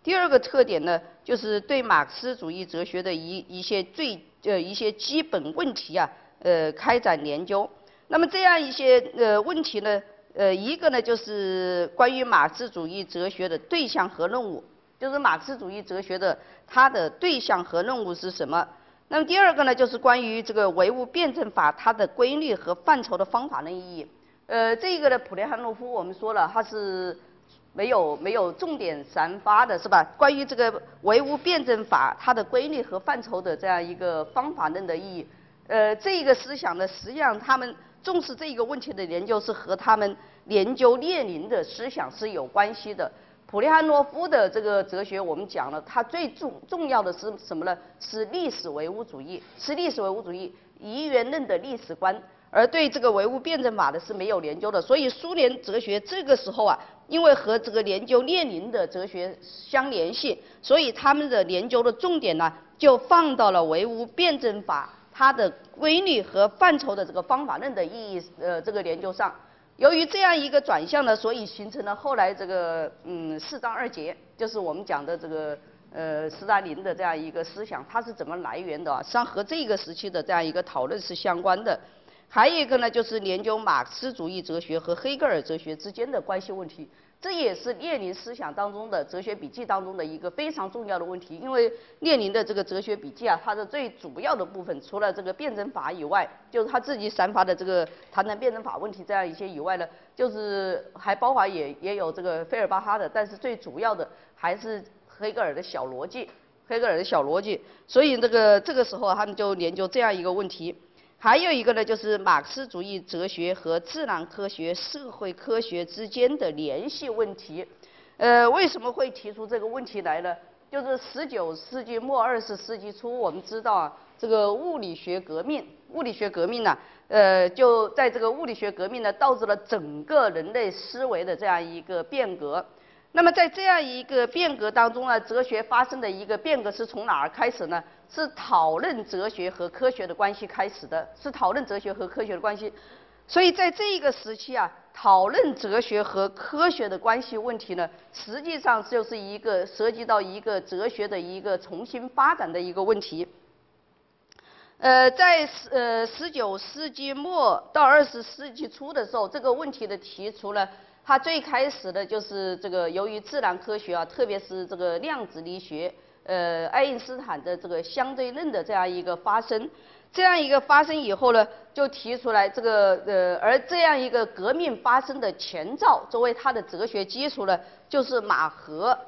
第二个特点呢，就是对马克思主义哲学的一些基本问题啊，开展研究。那么这样一些问题呢，一个呢就是关于马克思主义哲学的对象和任务，就是马克思主义哲学的它的对象和任务是什么？那么第二个呢，就是关于这个唯物辩证法它的规律和范畴的方法论意义。这个呢，普列汉诺夫我们说了，它是没有重点阐发的，是吧？关于这个唯物辩证法它的规律和范畴的这样一个方法论的意义，这个思想呢，实际上他们重视这个问题的研究是和他们研究列宁的思想是有关系的。普列汉诺夫的这个哲学，我们讲了，它最重要的是什么呢？是历史唯物主义，是历史唯物主义遗元论的历史观。而对这个唯物辩证法的是没有研究的，所以苏联哲学这个时候啊，因为和这个研究列宁的哲学相联系，所以他们的研究的重点呢，就放到了唯物辩证法它的规律和范畴的这个方法论的意义这个研究上。由于这样一个转向呢，所以形成了后来这个四章二节，就是我们讲的这个斯大林的这样一个思想，它是怎么来源的啊？实际上和这个时期的这样一个讨论是相关的。还有一个呢，就是研究马克思主义哲学和黑格尔哲学之间的关系问题，这也是列宁思想当中的哲学笔记当中的一个非常重要的问题。因为列宁的这个哲学笔记啊，它的最主要的部分，除了这个辩证法以外，就是他自己阐发的这个谈辩证法问题这样一些以外呢，就是还包括也有这个费尔巴哈的，但是最主要的还是黑格尔的小逻辑，所以这个时候他们就研究这样一个问题。还有一个呢，就是马克思主义哲学和自然科学、社会科学之间的联系问题。为什么会提出这个问题来呢？就是19世纪末20世纪初，我们知道啊，这个物理学革命呢，就在这个物理学革命呢，导致了整个人类思维的这样一个变革。那么在这样一个变革当中呢，哲学发生的一个变革是从哪儿开始呢？是讨论哲学和科学的关系开始的，所以在这个时期啊，讨论哲学和科学的关系问题呢，实际上就是一个涉及到一个哲学的一个重新发展的一个问题。在19世纪末到20世纪初的时候，这个问题的提出呢，它最开始的就是这个由于自然科学啊，特别是这个量子力学，爱因斯坦的这个相对论的这样一个发生，以后呢，就提出来这个而这样一个革命发生的前兆，作为它的哲学基础呢，就是马赫。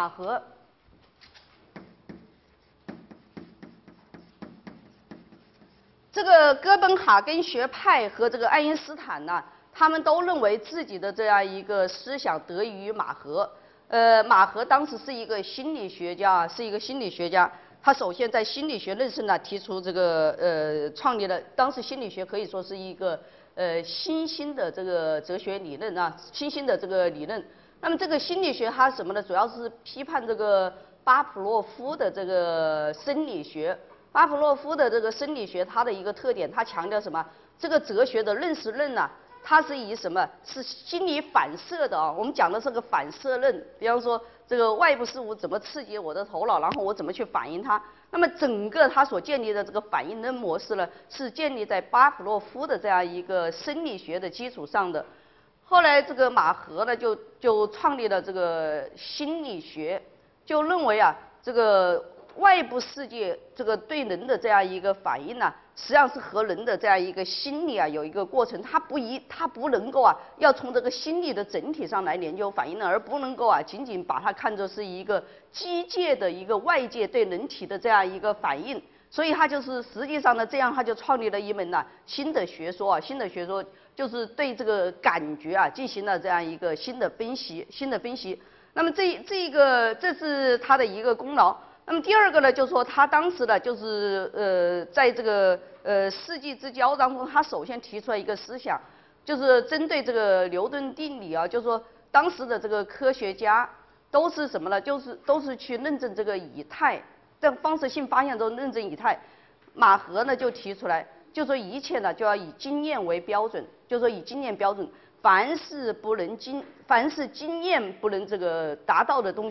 这个哥本哈根学派和这个爱因斯坦呢，他们都认为自己的这样一个思想得益于马赫。马赫当时是一个心理学家，他首先在心理学论上呢提出这个创立了，当时心理学可以说是一个新兴的这个哲学理论啊，新兴的这个理论。那么这个心理学它什么呢？主要是批判这个巴甫洛夫的这个生理学。巴甫洛夫的这个生理学，它的一个特点，它强调什么？这个哲学的认识论呢，它是以什么？是心理反射的啊。我们讲的是个反射论，比方说这个外部事物怎么刺激我的头脑，然后我怎么去反应它。那么整个它所建立的这个反应论模式呢，是建立在巴甫洛夫的这样一个生理学的基础上的。后来这个马赫呢，就创立了这个心理学，就认为啊，这个外部世界这个对人的这样一个反应呢，实际上是和人的这样一个心理啊有一个过程，它不能够啊要从这个心理的整体上来研究反应的，而不能够啊仅仅把它看作是一个机械的一个外界对人体的这样一个反应。所以他就是实际上呢，这样他就创立了一门呢新的学说啊，就是对这个感觉啊进行了这样一个新的分析。那么这是他的一个功劳。那么第二个呢，就是说他当时呢，就是在这个世纪之交当中，他首先提出了一个思想，就是针对这个牛顿定理啊，就是说当时的这个科学家都是什么呢？都是去论证这个以太，在方程性发现中论证以太。马赫呢就提出来，就说一切呢就要以经验为标准，就说以经验标准，凡是经验不能这个达到的东西，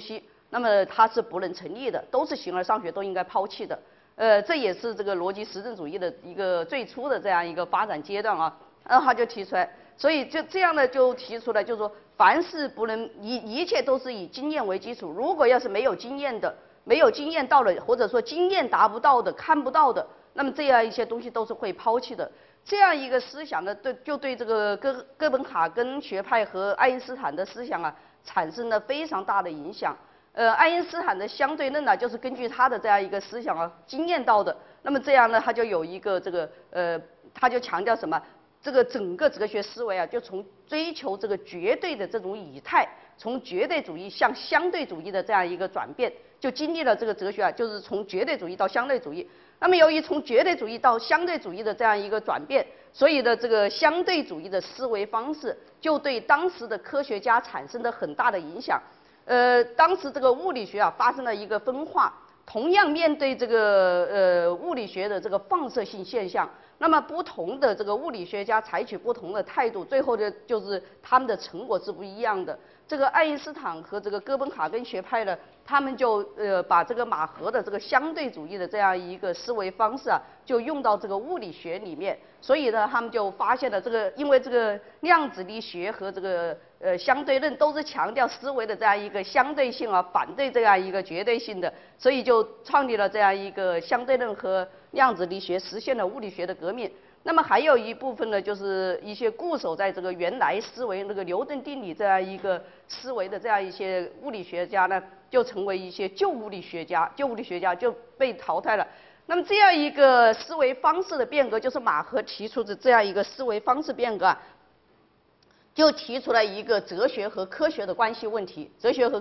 那么它是不能成立的，都是形而上学都应该抛弃的。这也是这个逻辑实证主义的一个最初的这样一个发展阶段啊。他就提出来，所以就这样呢，就提出来，就是说，凡是不能一切都是以经验为基础。如果要是没有经验的，没有经验到了，或者说经验达不到的、看不到的，那么这样一些东西都是会抛弃的。这样一个思想呢，对这个哥本哈根学派和爱因斯坦的思想啊，产生了非常大的影响。爱因斯坦的相对论呢，就是根据他的这样一个思想啊，经验到的。那么这样呢，他就有一个这个他就强调什么？这个整个哲学思维啊，就从追求这个绝对的这种以态，从绝对主义向相对主义的这样一个转变，就经历了这个哲学啊，就是从绝对主义到相对主义。那么由于从绝对主义到相对主义的这样一个转变，所以呢，这个相对主义的思维方式就对当时的科学家产生了很大的影响。当时这个物理学啊发生了一个分化，同样面对这个物理学的这个放射性现象，那么不同的这个物理学家采取不同的态度，最后的就是他们的成果是不一样的。这个爱因斯坦和这个哥本哈根学派呢，他们就把这个马赫的这个相对主义的这样一个思维方式啊，就用到这个物理学里面。所以呢，他们就发现了这个，因为这个量子力学和这个相对论都是强调思维的这样一个相对性啊，反对这样一个绝对性的，所以就创立了这样一个相对论和量子力学，实现了物理学的革命。那么还有一部分呢，就是一些固守在这个原来思维那个牛顿定理这样一个思维的这样一些物理学家呢，就成为一些旧物理学家就被淘汰了。那么这样一个思维方式的变革，就是马赫提出的这样一个思维方式变革啊，就提出了一个哲学和科学的关系问题。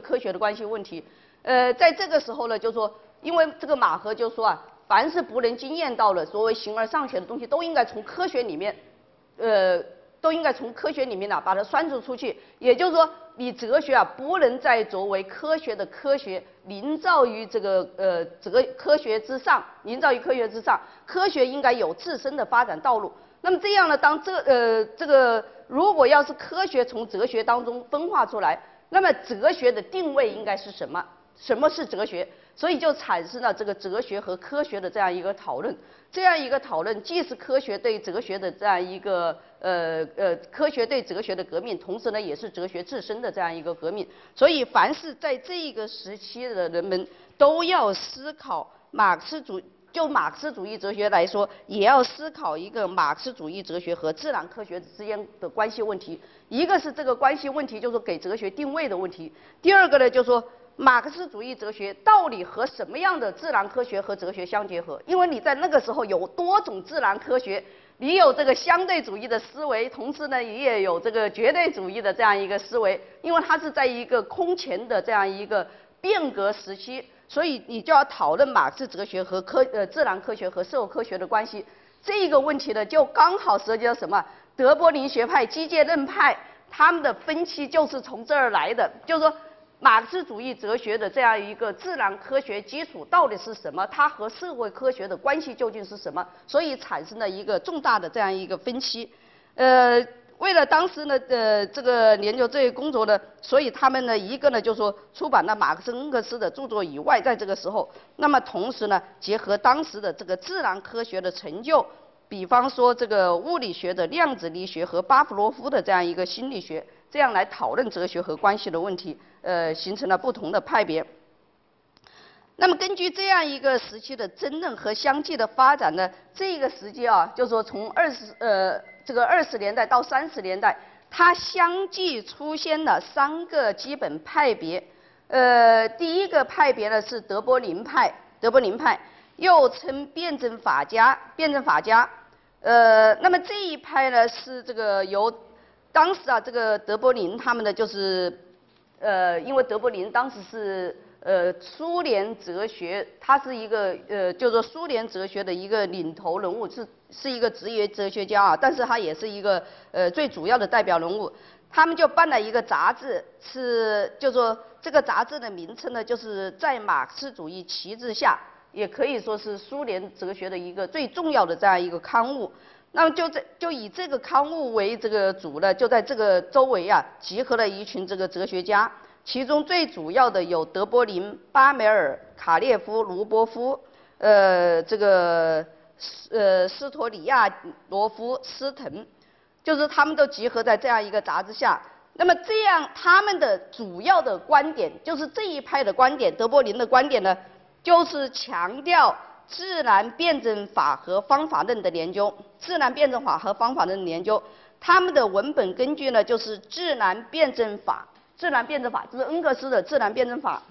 在这个时候呢，就说，因为这个马赫就说啊，凡是不能经验到的，所谓形而上学的东西，都应该从科学里面，把它删除出去。也就是说，你哲学啊，不能再作为科学的科学，临照于这个科学之上，科学应该有自身的发展道路。那么这样呢，当这个如果要是科学从哲学当中分化出来，那么哲学的定位应该是什么？什么是哲学？所以就产生了这个哲学和科学的这样一个讨论。这样一个讨论，既是科学对哲学的这样一个科学对哲学的革命，同时呢，也是哲学自身的这样一个革命。所以，凡是在这一个时期的人们都要思考马克思主义哲学来说，也要思考一个马克思主义哲学和自然科学之间的关系问题。一个是这个关系问题，就是给哲学定位的问题；第二个呢，就是说，马克思主义哲学到底和什么样的自然科学和哲学相结合？因为你在那个时候有多种自然科学，你有这个相对主义的思维，同时呢，你也有这个绝对主义的这样一个思维。因为它是在一个空前的这样一个变革时期，所以你就要讨论马克思哲学和自然科学和社会科学的关系。这个问题呢，就刚好涉及到什么？德波林学派、机械论派，他们的分歧就是从这儿来的，就是说，马克思主义哲学的这样一个自然科学基础到底是什么？它和社会科学的关系究竟是什么？所以产生了一个重大的这样一个分歧。为了当时呢，这个研究这些工作呢，所以他们呢，一个呢就说出版了马克思恩格斯的著作以外，在这个时候，那么同时呢，结合当时的这个自然科学的成就，比方说这个物理学的量子力学和巴甫洛夫的这样一个心理学，这样来讨论哲学和关系的问题，形成了不同的派别。那么根据这样一个时期的争论和相继的发展呢，这个时期啊，就是说从20年代到30年代，它相继出现了3个基本派别。第一个派别呢是德波林派，又称辩证法家。那么这一派呢是这个由当时啊这个德波林他们呢就是因为德波林当时是苏联哲学，他是一个就是说苏联哲学的一个领头人物，是一个职业哲学家啊，但是他也是一个最主要的代表人物。他们就办了一个杂志，就说这个杂志的名称呢，就是在马克思主义旗帜下，也可以说是苏联哲学的一个最重要的这样一个刊物。那么就以这个刊物为这个主呢，就在这个周围啊，集合了一群这个哲学家。 其中最主要的有德波林、巴梅尔、卡列夫、卢波夫，斯托里亚罗夫、斯滕，就是他们都集合在这样一个杂志下。那么这样他们的主要的观点，就是这一派的观点，德波林的观点呢，就是强调自然辩证法和方法论的研究。自然辩证法和方法论的研究，他们的文本根据呢，就是自然辩证法。自然辩证法就是恩格斯的自然辩证法。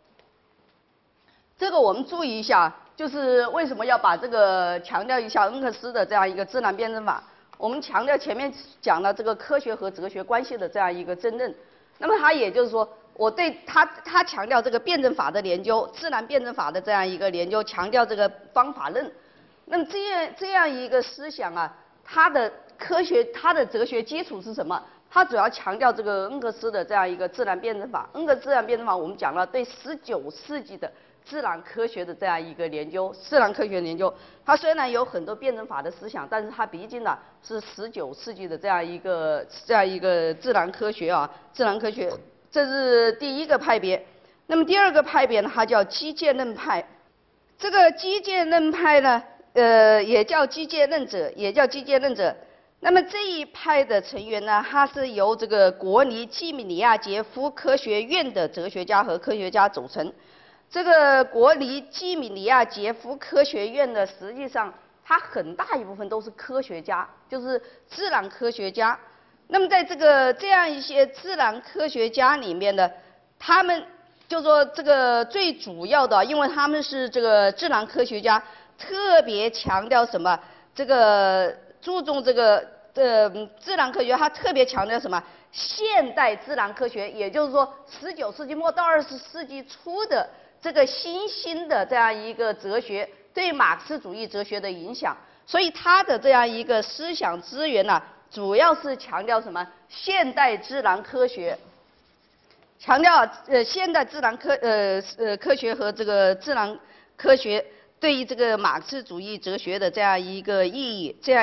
这个我们注意一下，就是为什么要把这个强调一下恩格斯的这样一个自然辩证法。我们强调前面讲了这个科学和哲学关系的这样一个争论，那么他也就是说，我对他强调这个辩证法的研究，自然辩证法的这样一个研究，强调这个方法论。那么这样一个思想啊，它的科学、它的哲学基础是什么？它主要强调这个恩格斯的这样一个自然辩证法。恩格斯自然辩证法，我们讲了对19世纪的自然科学的这样一个研究，自然科学研究，它虽然有很多辩证法的思想，但是它毕竟呢是19世纪的这样一个自然科学啊，自然科学，这是第一个派别。那么第二个派别呢，它叫机械论派。这个机械论派呢，也叫机械论者，也叫机械论者。那么这一派的成员呢，他是由这个国立基米利亚杰夫科学院的哲学家和科学家组成。这个国立基米利亚杰夫科学院呢，实际上它很大一部分都是科学家，就是自然科学家。那么在这样一些自然科学家里面呢，他们就说这个最主要的，因为他们是这个自然科学家，特别强调什么？这个注重这个自然科学，他特别强调什么？现代自然科学，也就是说19世纪末到20世纪初的这个新兴的这样一个哲学对马克思主义哲学的影响。所以他的这样一个思想资源呢，主要是强调什么？现代自然科学，强调现代自然科学和这个自然科学对于这个马克思主义哲学的这样一个意义，这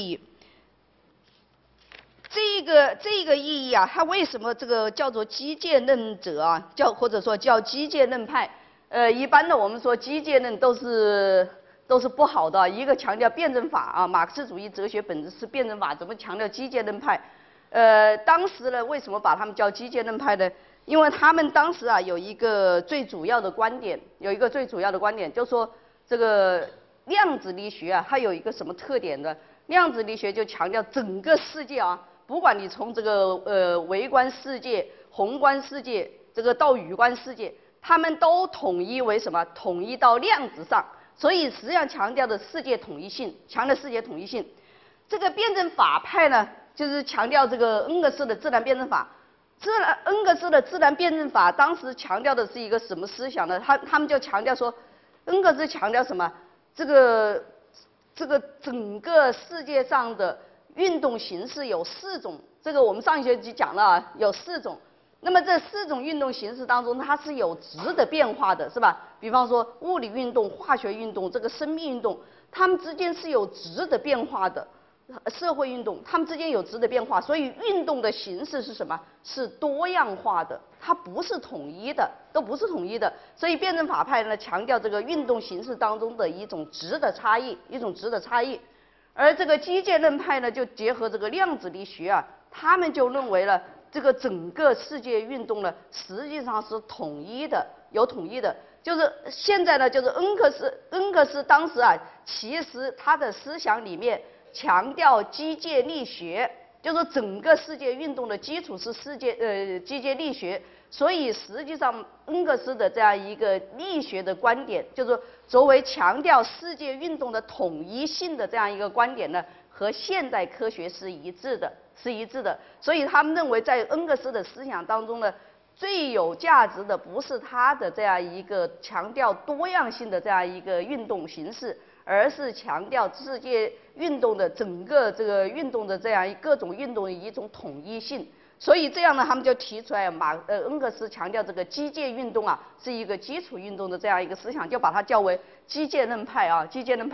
个意义啊，它为什么这个叫做机械论者啊，或者说叫机械论派？一般的我们说机械论都是不好的，一个强调辩证法啊，马克思主义哲学本质是辩证法，怎么强调机械论派？当时呢，为什么把他们叫机械论派呢？因为他们当时啊有一个最主要的观点，就是说这个量子力学啊，它有一个什么特点呢？量子力学就强调整个世界啊，不管你从这个微观世界、宏观世界，这个到宇观世界，他们都统一为什么？统一到量子上，所以实际上强调的世界统一性，这个辩证法派呢，就是强调这个恩格斯的自然辩证法。恩格斯的自然辩证法当时强调的是一个什么思想呢？他们就强调说，恩格斯强调什么？这个整个世界上的运动形式有4种，这个我们上一学期讲了啊，有4种。那么这4种运动形式当中，它是有质的变化的，是吧？比方说物理运动、化学运动、这个生命运动，它们之间是有质的变化的。社会运动，它们之间有质的变化，所以运动的形式是什么？是多样化的，它不是统一的，都不是统一的。所以辩证法派呢，强调这个运动形式当中的一种质的差异，而这个机械论派呢，就结合这个量子力学啊，他们就认为了这个整个世界运动呢，实际上是统一的，有统一的。就是现在呢，就是恩格斯当时啊，其实他的思想里面强调机械力学，就是整个世界运动的基础是机械力学，所以实际上恩格斯的这样一个力学的观点，就是作为强调世界运动的统一性的这样一个观点呢，和现代科学是一致的。所以他们认为，在恩格斯的思想当中呢，最有价值的不是他的这样一个强调多样性的这样一个运动形式，而是强调世界运动的整个这个运动的这样各种运动的一种统一性。所以这样呢，他们就提出来恩格斯强调这个机械运动啊是一个基础运动的这样一个思想，就把它叫为机械论派啊，机械论派。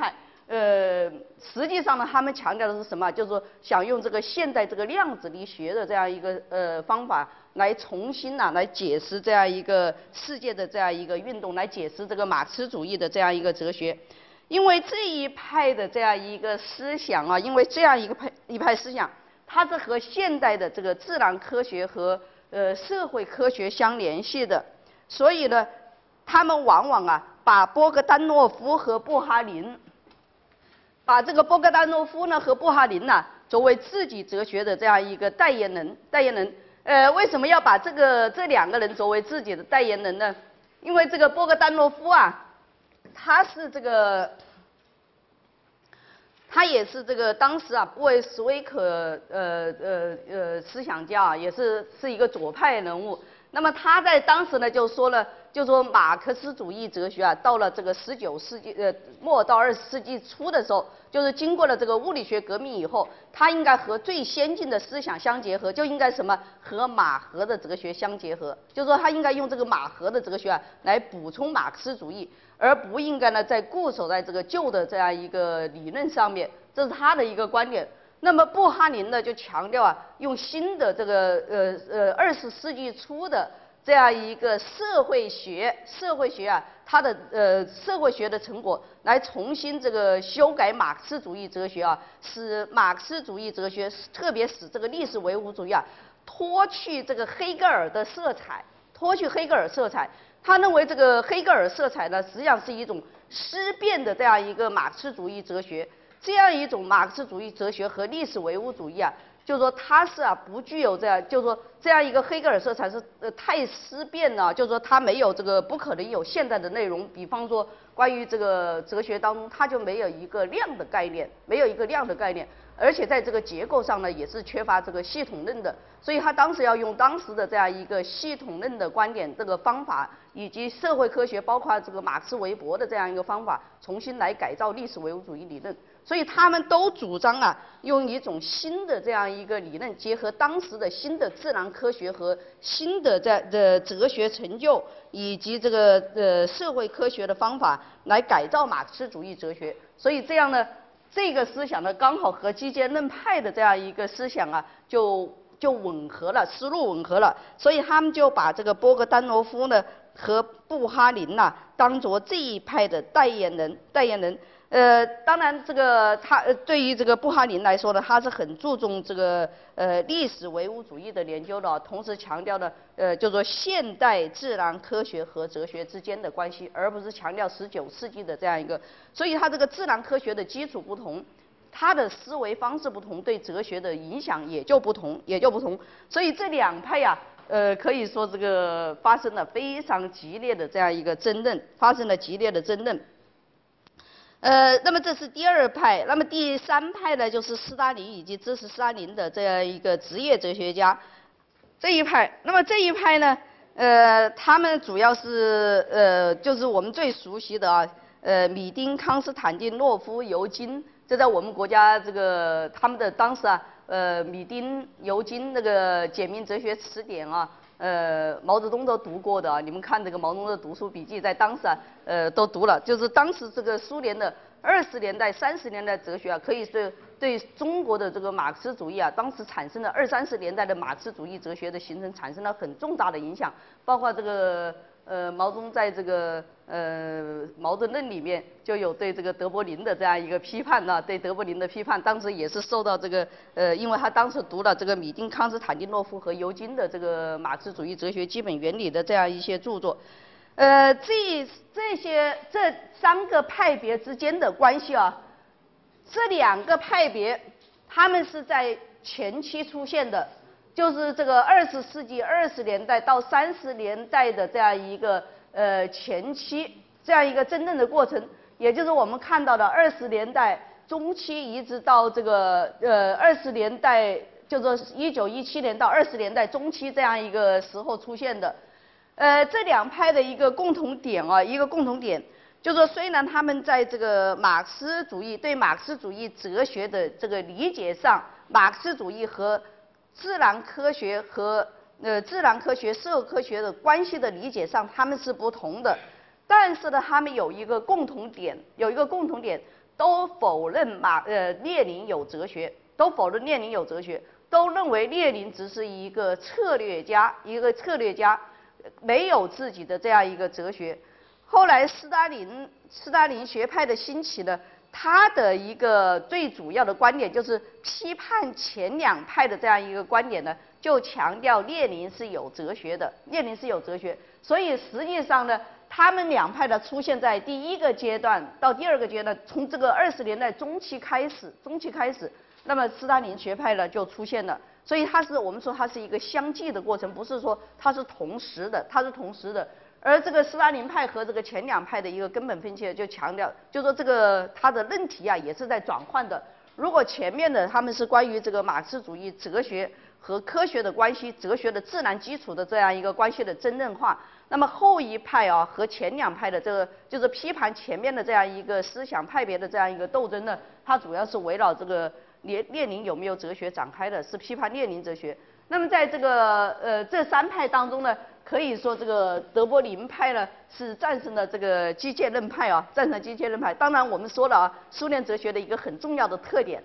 实际上呢，他们强调的是什么？就是说想用这个现代这个量子力学的这样一个方法来重新来解释这样一个世界的这样一个运动，来解释这个马克思主义的这样一个哲学。因为这一派的这样一个思想啊，因为这样一派思想，它是和现代的这个自然科学和社会科学相联系的，所以呢，他们往往把波格丹诺夫和布哈林。把这个波格丹诺夫呢和布哈林作为自己哲学的这样一个代言人，为什么要把这两个人作为自己的代言人呢？因为这个波格丹诺夫他是他也是这个当时布维什维克思想家也是一个左派人物。那么他在当时呢就说马克思主义哲学到了这个19世纪末到20世纪初的时候，就是经过了这个物理学革命以后，它应该和最先进的思想相结合，就应该什么和马荷的哲学相结合，就是说他应该用这个马荷的哲学来补充马克思主义，而不应该呢再固守在这个旧的这样一个理论上面，这是他的一个观点。那么布哈林呢就强调用新的这个20世纪初的这样一个社会学它的社会学的成果来重新这个修改马克思主义哲学使马克思主义哲学特别使这个历史唯物主义脱去这个黑格尔的色彩，他认为这个黑格尔色彩呢实际上是一种思辨的这样一个马克思主义哲学。这样一种马克思主义哲学和历史唯物主义就是说它是不具有就是说这样一个黑格尔色彩是太思辨了，就是说它没有不可能有现代的内容。比方说关于这个哲学当中，它就没有一个量的概念，而且在这个结构上呢也是缺乏这个系统论的，所以他当时要用当时的这样一个系统论的观点这个方法，以及社会科学包括这个马克思韦伯的这样一个方法，重新来改造历史唯物主义理论。所以他们都主张用一种新的这样一个理论，结合当时的新的自然科学和新的哲学成就，以及这个社会科学的方法来改造马克思主义哲学。所以这样呢，这个思想呢刚好和基建论派的这样一个思想就吻合了，思路吻合了。所以他们就把这个波格丹诺夫呢和布哈林当作这一派的代言人。当然，他对于这个布哈林来说呢，他是很注重这个历史唯物主义的研究的，同时强调的就是说现代自然科学和哲学之间的关系，而不是强调19世纪的这样一个。所以他这个自然科学的基础不同，他的思维方式不同，对哲学的影响也就不同。所以这两派可以说这个发生了非常激烈的这样一个争论，那么这是第二派。那么第三派呢，就是斯大林以及支持斯大林的这样一个职业哲学家这一派。那么这一派呢，他们主要是就是我们最熟悉的米丁、康斯坦丁诺夫、尤金，这在我们国家他们的当时米丁、尤金那个简明哲学词典毛泽东都读过的你们看这个毛泽东的读书笔记，在当时都读了。就是当时这个苏联的20年代、30年代哲学可以是对中国的这个马克思主义当时产生了20、30年代的马克思主义哲学的形成产生了很重大的影响，包括这个毛泽东在这个毛泽论里面就有对这个德柏林的这样一个批判对德柏林的批判，当时也是受到这个因为他当时读了这个米丁、康斯坦丁诺夫和尤金的这个马克思主义哲学基本原理的这样一些著作。这三个派别之间的关系这两个派别他们是在前期出现的，就是这个20世纪20年代到30年代的这样一个前期这样一个真正的过程，也就是我们看到的20年代中期一直到这个20年代，就是1917年到20年代中期这样一个时候出现的。这两派的一个共同点就是说，虽然他们在这个对马克思主义哲学的这个理解上，马克思主义和自然科学和社会科学的关系的理解上他们是不同的，但是呢，他们有一个共同点， 都否认列宁有哲学，都否认列宁有哲学，都认为列宁只是一个策略家，没有自己的这样一个哲学。后来斯大林学派的兴起呢，他的一个最主要的观点就是批判前两派的这样一个观点呢，就强调列宁是有哲学的，列宁是有哲学。所以实际上呢，他们两派的出现在第一个阶段到第二个阶段，从这个20年代中期开始，那么斯大林学派呢就出现了。所以我们说它是一个相继的过程，不是说它是同时的，而这个斯大林派和这个前两派的一个根本分歧就强调，就说这个它的论题啊也是在转换的。如果前面的他们是关于这个马克思主义哲学和科学的关系、哲学的自然基础的这样一个关系的真正化，那么后一派啊和前两派的这个就是批判前面的这样一个思想派别的这样一个斗争呢，它主要是围绕这个列宁有没有哲学展开的，是批判列宁哲学。那么在这个这三派当中呢，可以说这个德柏林派呢是战胜了这个机械论派啊，战胜机械论派。当然我们说了啊，苏联哲学的一个很重要的特点，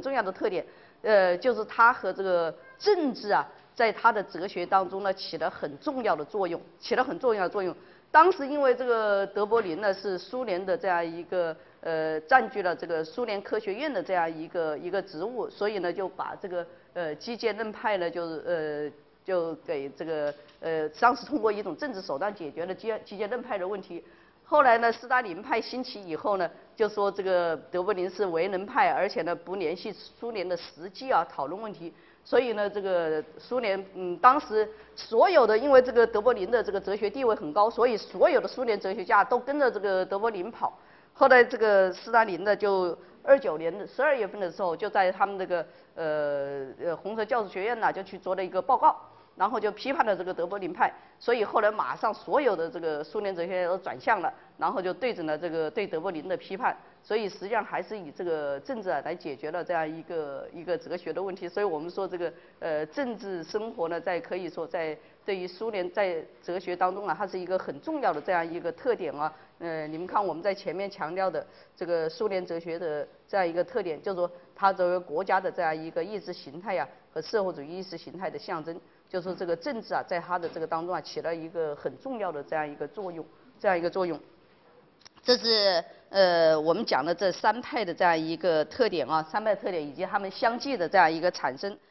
就是它和这个政治啊，在它的哲学当中呢起了很重要的作用。当时因为这个德柏林呢是苏联的这样一个占据了这个苏联科学院的这样一个职务，所以呢就把这个机械论派呢就给这个当时通过一种政治手段解决了机械论派的问题。后来呢，斯大林派兴起以后呢，就说这个德柏林是唯能派，而且呢不联系苏联的实际啊讨论问题。所以呢，这个苏联当时所有的，因为这个德柏林的这个哲学地位很高，所以所有的苏联哲学家都跟着这个德柏林跑。后来这个斯大林呢，就29年12月份的时候，就在他们这个红河教授学院呢，就去做了一个报告，然后就批判了这个德柏林派。所以后来马上所有的这个苏联哲学家都转向了，然后就对准了这个对德柏林的批判。所以实际上还是以这个政治啊来解决了这样一个哲学的问题。所以我们说这个政治生活呢，可以说在对于苏联在哲学当中啊，它是一个很重要的这样一个特点啊。你们看我们在前面强调的这个苏联哲学的这样一个特点，就是说它作为国家的这样一个意识形态啊和社会主义意识形态的象征，就是说这个政治啊在它的这个当中啊起了一个很重要的这样一个作用。这是我们讲的这三派的这样一个特点啊，三派特点以及它们相继的这样一个产生。